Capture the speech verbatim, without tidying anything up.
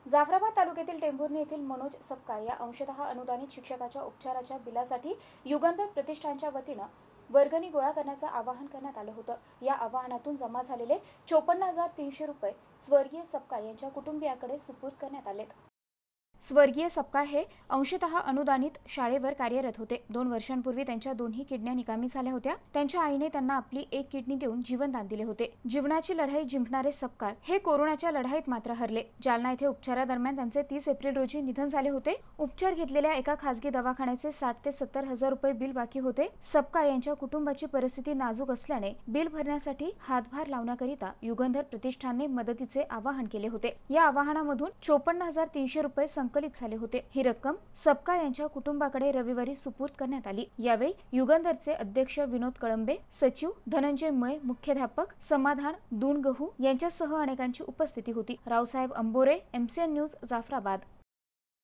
जाफराबाद तालुक्यातील टेंभुर्णी येथील मनोज सपकाळ या अंशतः अनुदानित शिक्षकाच्या उपचाराच्या बिलासाठी युगंधर प्रतिष्ठानच्या वतीनं वर्गणी गोळा करण्याचं आवाहन करण्यात आलं होतं। या आवाहनातून जमा झालेले चोपन्न हजार तीनशे रुपये स्वर्गीय सपकाळ यांच्या कुटुंबियाकडे सुपूर्द करण्यात आलेत। स्वर्गीय सपकाळ हे अंशतः अनुदानित शाळेवर कार्यरत होते। दोन वर्षांपूर्वी त्यांच्या दोन्ही किडन्या निकामी झाल्या होत्या। त्यांच्या आईने त्यांना आपली एक किडनी देऊन जीवनदान दिले होते। जीवनाची लढाई जिंकणारे सपकाळ हे कोरोनाच्या लढाईत मात्र हरले। जालना येथे उपचारादरम्यान त्यांचे तीस एप्रिल रोजी निधन झाले होते। उपचार घेतलेल्या एका खासगी दवाखान्याचे साठ ते सत्तर हजार रुपये बिल बाकी होते। सपकाळ यांच्या कुटुंबाची परिस्थिती नाजूक असल्याने बिल भरण्यासाठी हातभार लावण्याकरिता युगंधर प्रतिष्ठानने मदतीचे आवाहन केले होते। या आवाहनामधून चोपन्न हजार तीनशे रुपये संकलित झाले होते। ही रक्कम सपकाळ यांच्या कुटुंबाकडे रविवारी सुपूर्द करण्यात आली। यावेळी युगंधरचे अध्यक्ष विनोद कळंबे, सचिव धनंजय मुळे, मुख्याध्यापक समाधान दुणगहू यांच्यासह अनेकांची उपस्थिती होती। Raosaheb Ambore, MCN news, Jafrabad.